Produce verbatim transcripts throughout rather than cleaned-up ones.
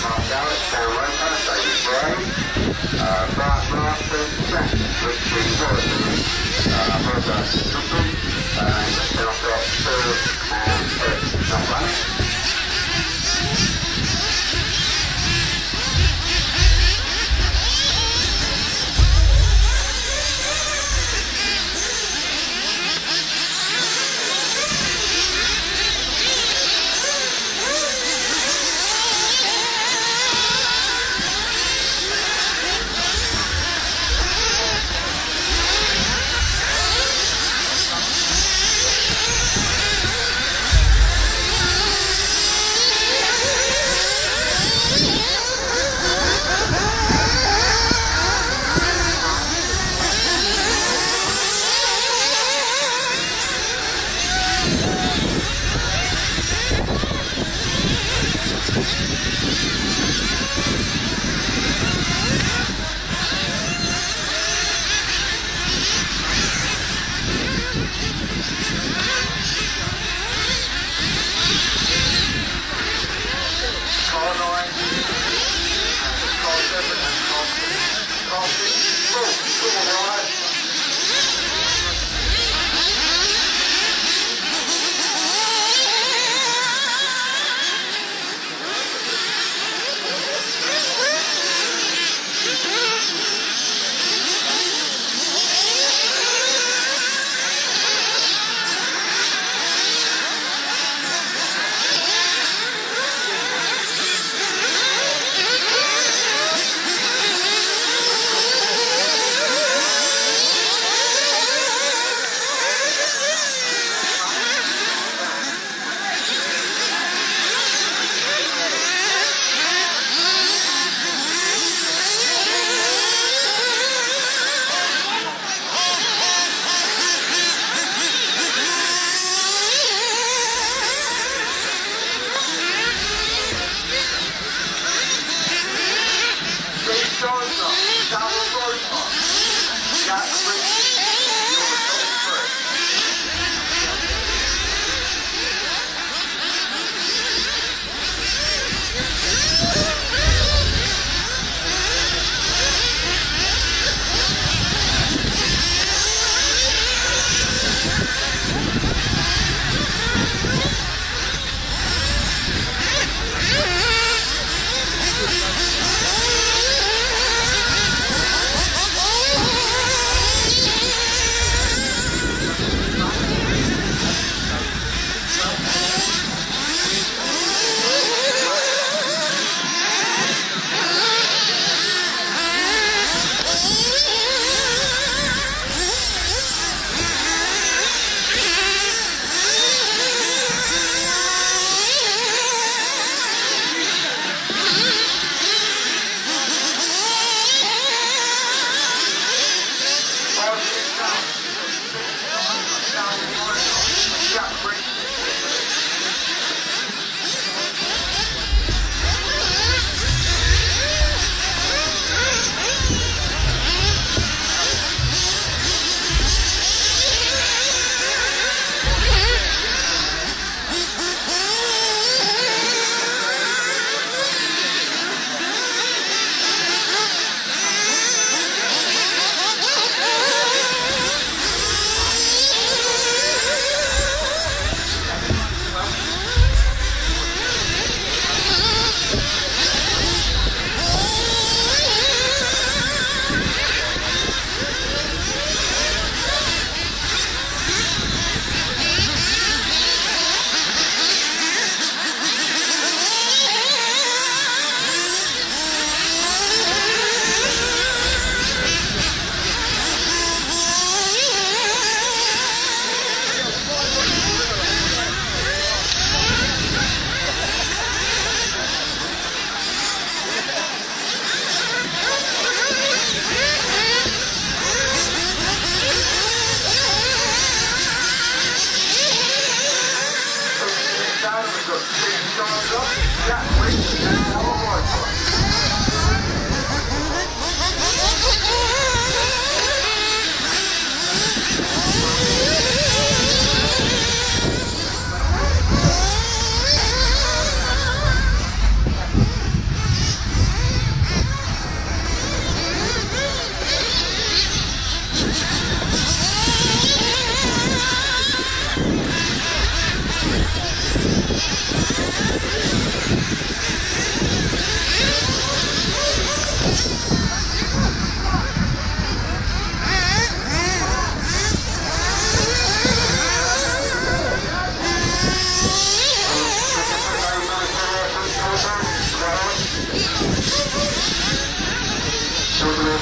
Mark Garrett, Sam Roper, David Gray, uh, Bart Masters, Jack Richie Robertson, uh, Robert Goodwin, and then I've got Phil and Eric not running.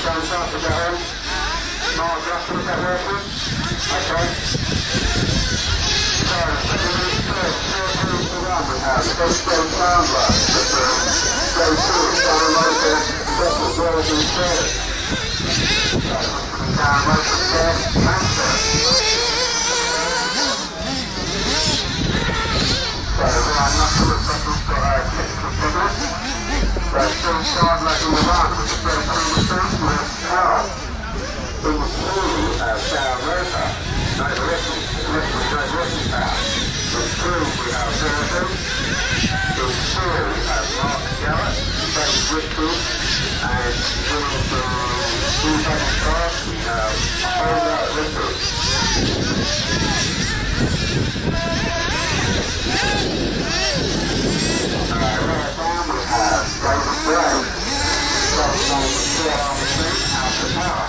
Don't start to get on. Mark, Russell, is that working? Okay. So, second week, third, third week to run we have the best Joe Chandler, Joe Stewart, Darren Local, Russell Wells in third. So, Darren Local third, Manchester. So, Ryan Russell at second, got a technical problem. So, Joe Chandler in the run with the third team machine with power. In the two, uh, Darren Roper. No, the referee, the referee, no referee power. In three, we have Vernon. In four, we have Mark Garrett, Dave Whitfield, and winning the two-body class, we have Holder Lippert. Uh, right down, we have David Gray, starting on the two-hour machine, out of power.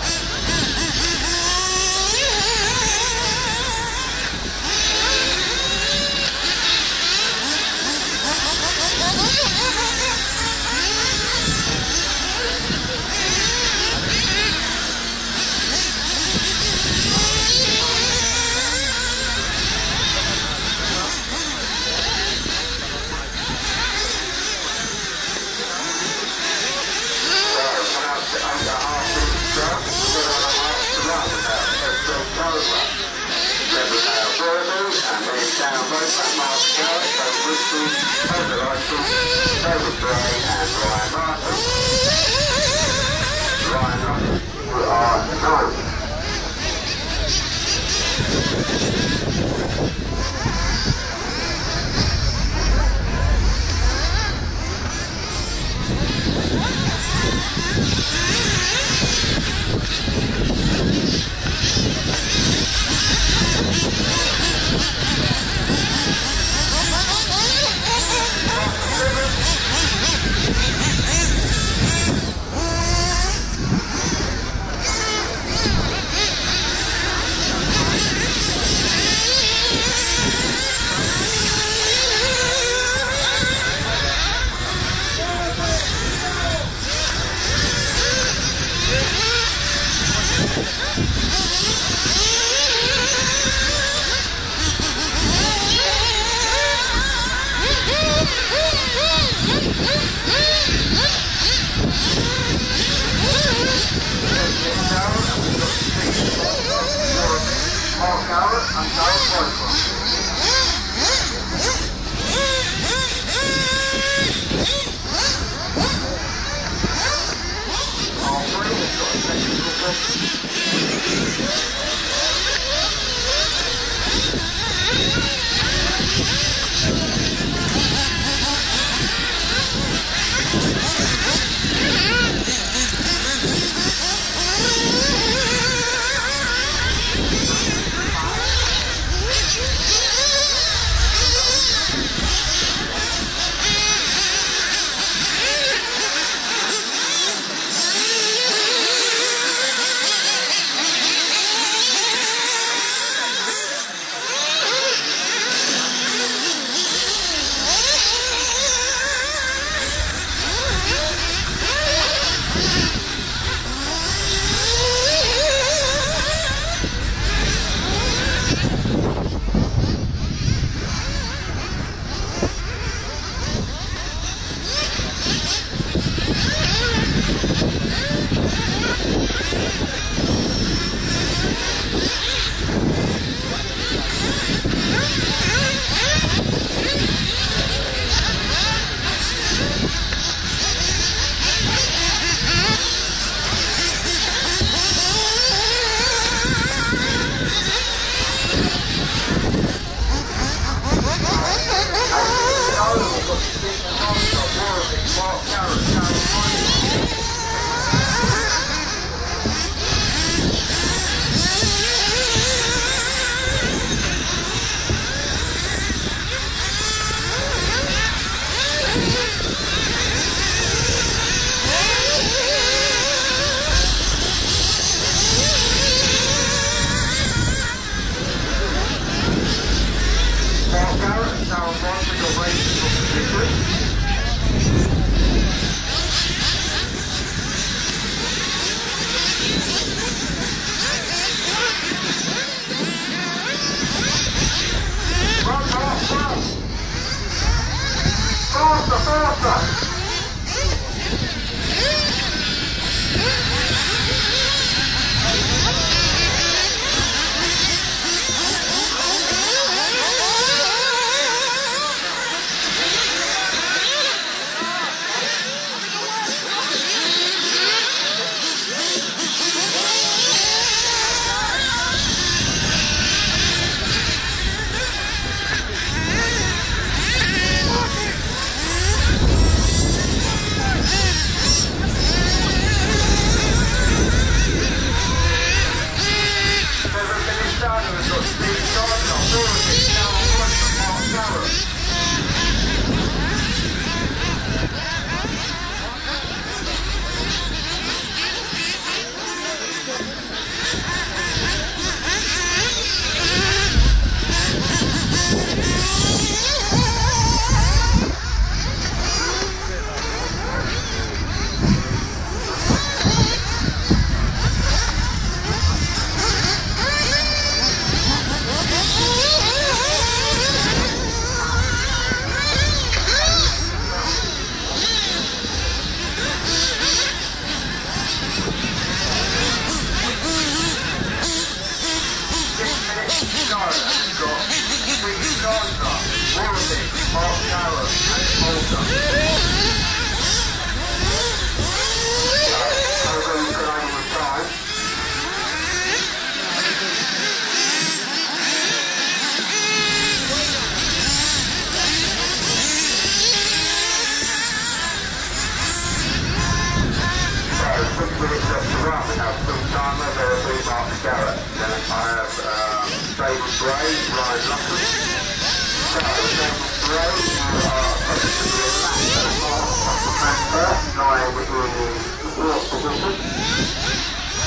Mark Garrett. Then I have um, David Gray, Ryan Lockwood. So, David Gray, you are supposed to be a lap and a half off the transfer, lying in the fourth position.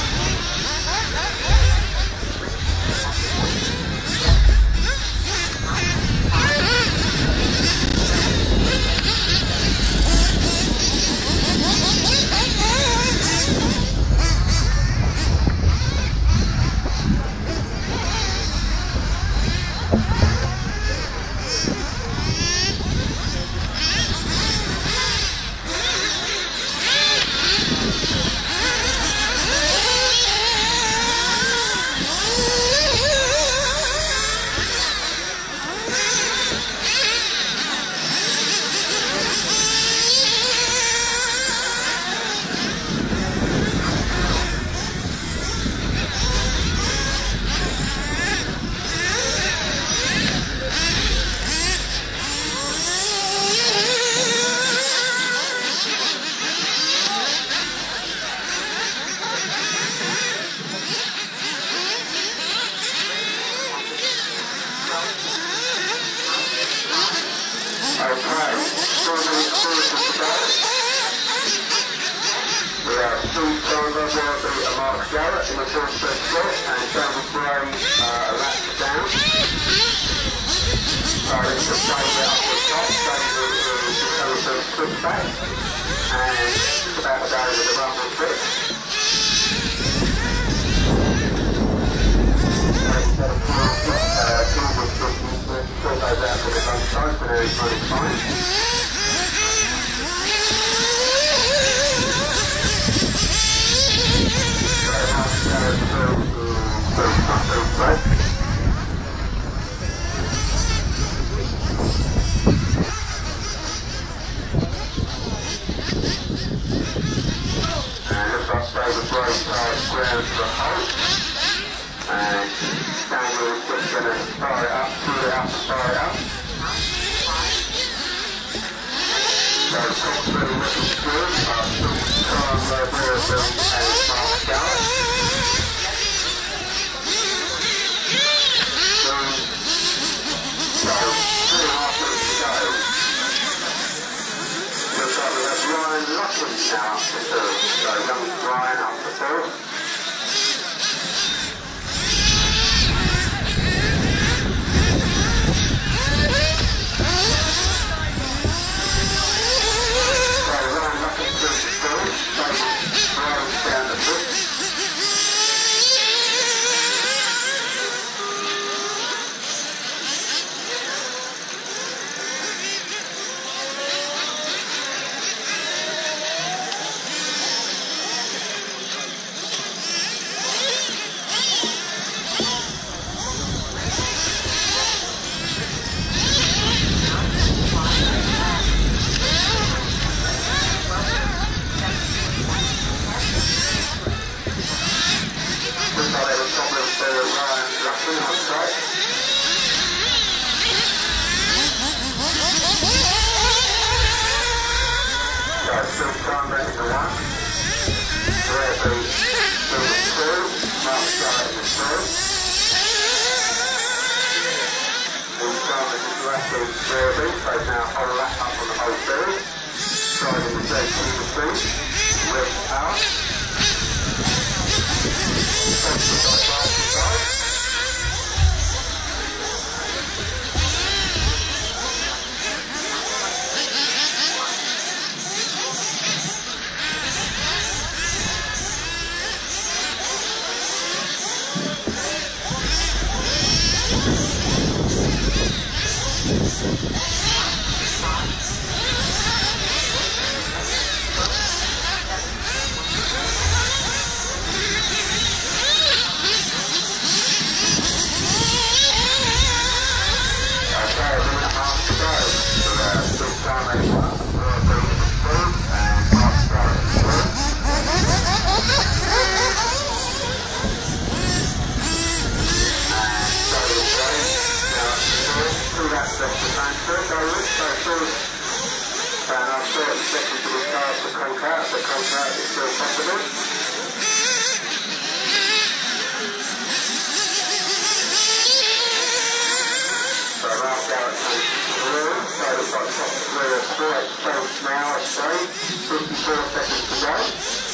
Mark Garrett in the first set and David Gray uh, laps down. So it's just David up the top, David is going to switch back and it's about to go with the rumble trick. Instead of uh, Gilbert still goes out to the front side, but he's running fine. Ground for a halt, and Daniel is just going to fire it up, pull it up, fire it up. So top three looking good, are Carl Burberville and Mark Garrett. So, so three and a half minutes to go. Looks like we have Ryan Lockwood now up to third. So young Ryan up to third. Right now, on a lap up on the whole field, driving the J two speed, red power. The contract is still possible. for it chase now, I say. fifty-four seconds to go.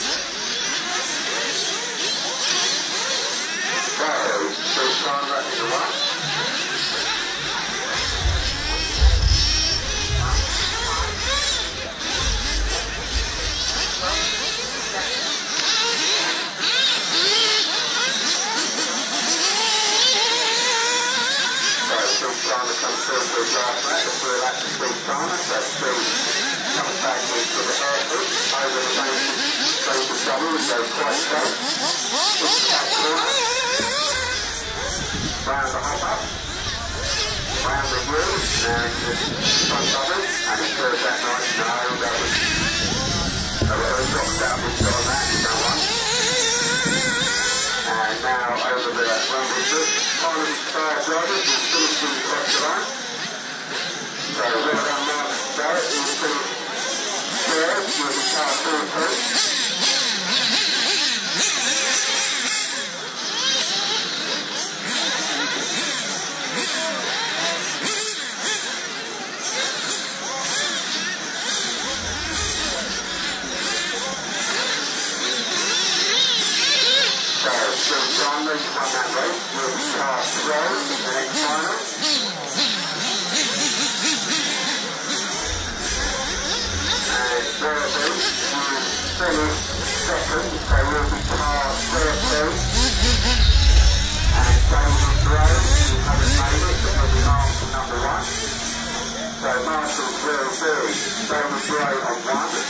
So, still time running away. Timer comes through for his last lap, the full lap to speed timer, so Steve comes back into the airfield, over the main straight to double, and goes quite straight, into that corner, round the hop up, round the wheel, now into the front double, and he curves that nice, no, that was, a little drop down into on that, he's done one. And now over the rumble strip, final spare drivers will finish the across the line. So well done Mark Barrett, he will finish third with the car full two. John Luke won that race with car twelve in the next final. And Derby will finish second, so will be car thirteen. And David Gray, who haven't made it, but will be marked for number one. So Marshall will be David Gray on one.